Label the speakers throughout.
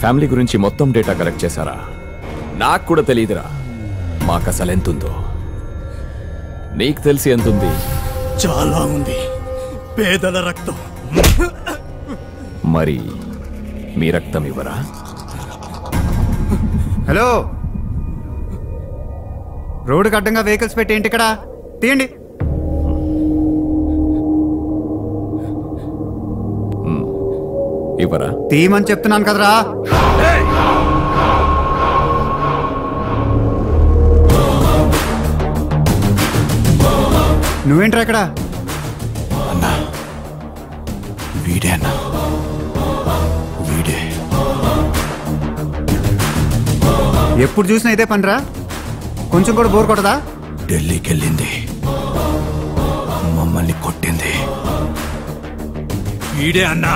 Speaker 1: Family గురించి మొత్తం data collect చేశారా? నాకు కూడా తెలియదురా మాకు అసలు ఎంతుందో. నీకు తెలిసి ఎంతుంది?
Speaker 2: చాలా ఉంది. పేదల రక్తం.
Speaker 1: మరి మీ రక్తం ఇవ్వరా?
Speaker 3: హలో, రోడ్డుకి అడ్డంగా వెహికల్స్ పెట్టి ఏంటి ఇక్కడ? తీయండి.
Speaker 1: ఇవ్వరా?
Speaker 3: తీయమని చెప్తున్నాను కదరా. నువ్వేంట్రా ఇక్కడ?
Speaker 2: అన్నా వీడే అన్నా, వీడే.
Speaker 3: ఎప్పుడు చూసినా ఇదే పనిరా? కొంచెం కూడా బోర్ కొట్టదా?
Speaker 2: ఢిల్లీకి వెళ్ళింది, మమ్మల్ని కొట్టింది. వీడే అన్నా.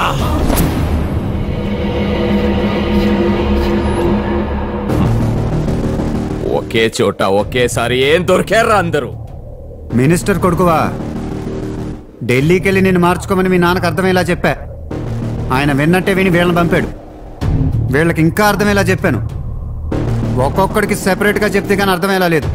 Speaker 1: ఒకే చోట ఒకేసారి ఏం దొరికారా అందరూ?
Speaker 3: మినిస్టర్ కొడుకువా? ఢిల్లీకి వెళ్ళి నేను మార్చుకోమని మీ నాన్నకు అర్థమయ్యేలా చెప్పా. ఆయన విన్నట్టే విని వీళ్ళని పంపాడు. వీళ్ళకి ఇంకా అర్థమయ్యేలా చెప్పాను. ఒక్కొక్కడికి సెపరేట్గా చెప్తే కానీ అర్థమయ్యేలా లేదు.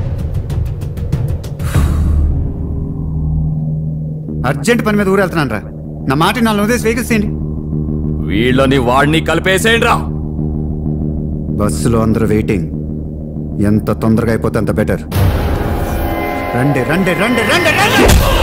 Speaker 3: అర్జెంట్ పని మీద ఊరెళ్తున్నాను రా. నా మాట 4 ఉదయం వెహికల్స్ తీయండి.
Speaker 1: వీళ్ళని వాడిని కలిపేసేయండి రా.
Speaker 3: బస్సులో అందరూ వెయిటింగ్. ఎంత తొందరగా అయిపోతే అంత బెటర్. రండి రండి రండి రండి రండి.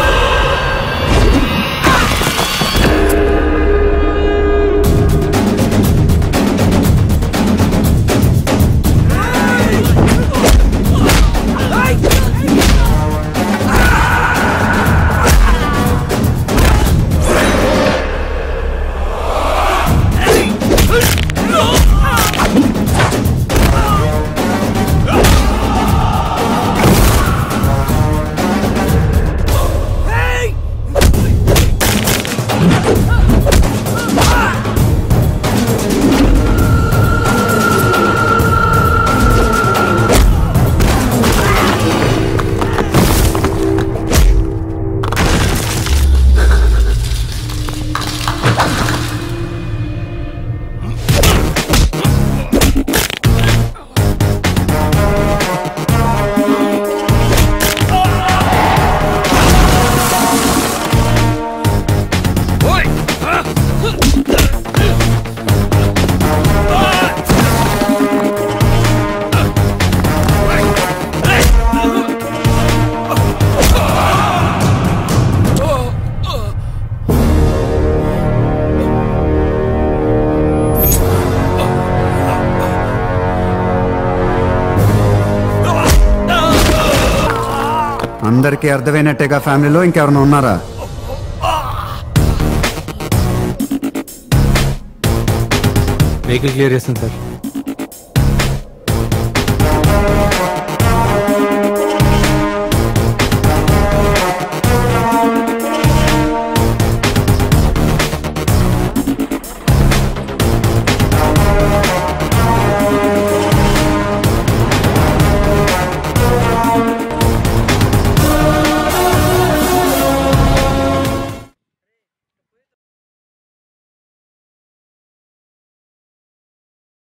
Speaker 3: అందరికీ అర్థమైనట్టేగా ఫ్యామిలీలో ఇంకెవరైనా ఉన్నారా?
Speaker 4: వెహికల్ క్లియర్ చేస్తాను సార్.